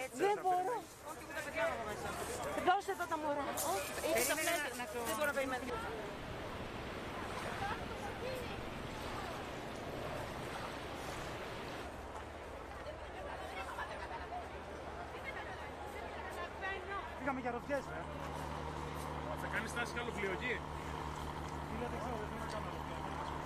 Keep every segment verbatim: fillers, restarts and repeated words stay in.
Δεν μπορώ. Δώσε εδώ τα μωρά. Όχι, τα πλαίσια. Δεν μπορώ να περιμένω. Πήγαμε για ρωτιές. Θα κάνεις στάση κι άλλο πλοίο εκεί. Φίλε, δεν ξέρω, δεν θέλω να κάνω ρωτιές.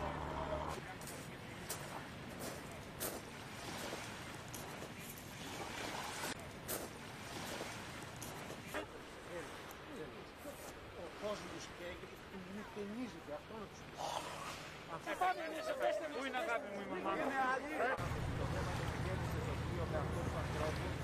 Ο κόσμος και μου ταινίζεται, αυτό να τους πει. Πού είναι αγάπη μου η μαμά μου. Το θέμα είναι ότι γέννησε το πλοίο με αυτούς τους ανθρώπους.